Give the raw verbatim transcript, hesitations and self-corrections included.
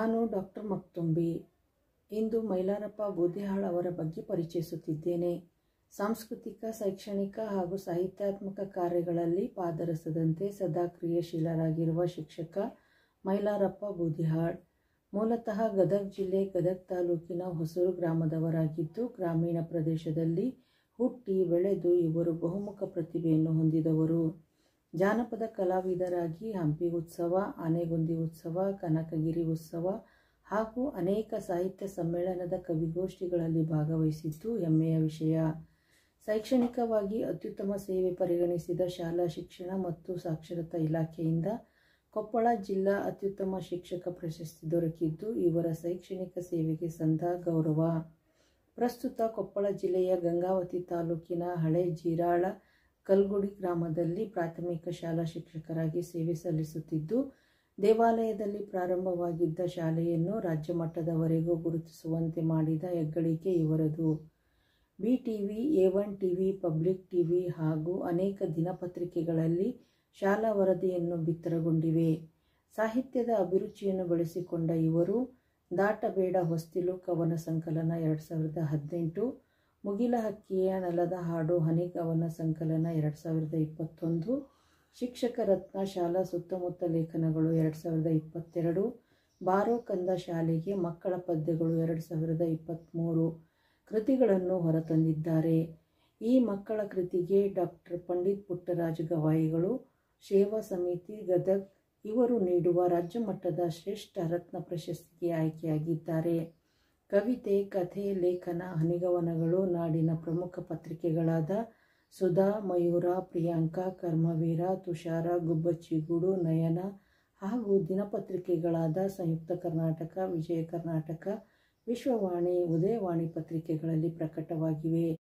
ನಾನು ಡಾಕ್ಟರ್ ಮಕ್ತುಂಬಿ. ಇಂದು ಮೈಲಾರಪ್ಪ ಬೂದಿಹಾಳ್ ಅವರ ಬಗ್ಗೆ ಪರಿಚಯಿಸುತ್ತಿದ್ದೇನೆ. ಸಾಂಸ್ಕೃತಿಕ, ಶೈಕ್ಷಣಿಕ ಹಾಗೂ ಸಾಹಿತ್ಯಾತ್ಮಕ ಕಾರ್ಯಗಳಲ್ಲಿ ಪಾದರಸದಂತೆ ಸದಾ ಕ್ರಿಯಾಶೀಲರಾಗಿರುವ ಶಿಕ್ಷಕ ಮೈಲಾರಪ್ಪ ಬೂದಿಹಾಳ್. ಮೂಲತಃ ಗದಗ ಜಿಲ್ಲೆ ಗದಗ ತಾಲೂಕಿನ ಹೊಸೂರು ಗ್ರಾಮದವರಾಗಿದ್ದು, ಗ್ರಾಮೀಣ ಪ್ರದೇಶದಲ್ಲಿ ಹುಟ್ಟಿ ಬೆಳೆದು ಇವರು ಬಹುಮುಖ ಪ್ರತಿಭೆಯನ್ನು ಹೊಂದಿದವರು. ಜಾನಪದ ಕಲಾವಿದರಾಗಿ ಹಂಪಿ ಉತ್ಸವ, ಆನೆಗೊಂದಿ ಉತ್ಸವ, ಕನಕಗಿರಿ ಉತ್ಸವ ಹಾಗೂ ಅನೇಕ ಸಾಹಿತ್ಯ ಸಮ್ಮೇಳನದ ಕವಿಗೋಷ್ಠಿಗಳಲ್ಲಿ ಭಾಗವಹಿಸಿದ್ದು ಹೆಮ್ಮೆಯ ವಿಷಯ. ಶೈಕ್ಷಣಿಕವಾಗಿ ಅತ್ಯುತ್ತಮ ಸೇವೆ ಪರಿಗಣಿಸಿದ ಶಾಲಾ ಶಿಕ್ಷಣ ಮತ್ತು ಸಾಕ್ಷರತಾ ಇಲಾಖೆಯಿಂದ ಕೊಪ್ಪಳ ಜಿಲ್ಲಾ ಅತ್ಯುತ್ತಮ ಶಿಕ್ಷಕ ಪ್ರಶಸ್ತಿ ದೊರಕಿದ್ದು ಇವರ ಶೈಕ್ಷಣಿಕ ಸೇವೆಗೆ ಸಂದ ಗೌರವ. ಪ್ರಸ್ತುತ ಕೊಪ್ಪಳ ಜಿಲ್ಲೆಯ ಗಂಗಾವತಿ ತಾಲೂಕಿನ ಹಳೆ ಜೀರಾಳ ಕಲ್ಗುಡಿ ಗ್ರಾಮದಲ್ಲಿ ಪ್ರಾಥಮಿಕ ಶಾಲಾ ಶಿಕ್ಷಕರಾಗಿ ಸೇವೆ ಸಲ್ಲಿಸುತ್ತಿದ್ದು, ದೇವಾಲಯದಲ್ಲಿ ಪ್ರಾರಂಭವಾಗಿದ್ದ ಶಾಲೆಯನ್ನು ರಾಜ್ಯ ಮಟ್ಟದವರೆಗೂ ಗುರುತಿಸುವಂತೆ ಮಾಡಿದ ಹೆಗ್ಗಳಿಕೆ ಇವರದು. B TV, A one TV, public TV ಹಾಗೂ ಅನೇಕ ದಿನಪತ್ರಿಕೆಗಳಲ್ಲಿ ಶಾಲಾ ವರದಿಯನ್ನು ಬಿತ್ತರಗೊಂಡಿವೆ. ಸಾಹಿತ್ಯದ ಅಭಿರುಚಿಯನ್ನು ಬೆಳೆಸಿಕೊಂಡ ಇವರು ದಾಟಬೇಡ ಹೊಸ್ತಿಲು ಕವನ ಸಂಕಲನ ಎರಡು ಸಾವಿರದ ಹದಿನೆಂಟು, ಮುಗಿಲ ಹಕ್ಕಿಯ ನೆಲದ ಹಾಡು ಹನಿ ಕವನ ಸಂಕಲನ ಎರಡು ಸಾವಿರದ ಇಪ್ಪತ್ತೊಂದು, ಶಿಕ್ಷಕ ರತ್ನ ಶಾಲಾ ಸುತ್ತಮುತ್ತ ಲೇಖನಗಳು ಎರಡು ಸಾವಿರದ ಇಪ್ಪತ್ತೆರಡು, ಬಾರೋ ಕಂದ ಶಾಲೆಗೆ ಮಕ್ಕಳ ಪದ್ಯಗಳು ಎರಡು ಸಾವಿರದ ಇಪ್ಪತ್ತ್ಮೂರು ಕೃತಿಗಳನ್ನು ಹೊರತಂದಿದ್ದಾರೆ. ಈ ಮಕ್ಕಳ ಕೃತಿಗೆ ಡಾಕ್ಟರ್ ಪಂಡಿತ್ ಪುಟ್ಟರಾಜ ಗವಾಯಿಗಳು, ಸೇವಾ ಸಮಿತಿ ಗದಗ ಇವರು ನೀಡುವ ರಾಜ್ಯ ಮಟ್ಟದ ಶ್ರೇಷ್ಠ ರತ್ನ ಪ್ರಶಸ್ತಿಗೆ ಆಯ್ಕೆಯಾಗಿದ್ದಾರೆ. ಕವಿತೆ, ಕಥೆ, ಲೇಖನ, ಹನಿಗವನಗಳು ನಾಡಿನ ಪ್ರಮುಖ ಪತ್ರಿಕೆಗಳಾದ ಸುಧಾ, ಮಯೂರ, ಪ್ರಿಯಾಂಕಾ, ಕರ್ಮವೀರ, ತುಷಾರ, ಗುಬ್ಬಚ್ಚಿಗೂಡು, ನಯನ ಹಾಗೂ ದಿನಪತ್ರಿಕೆಗಳಾದ ಸಂಯುಕ್ತ ಕರ್ನಾಟಕ, ವಿಜಯ ಕರ್ನಾಟಕ, ವಿಶ್ವವಾಣಿ, ಉದಯವಾಣಿ ಪತ್ರಿಕೆಗಳಲ್ಲಿ ಪ್ರಕಟವಾಗಿವೆ.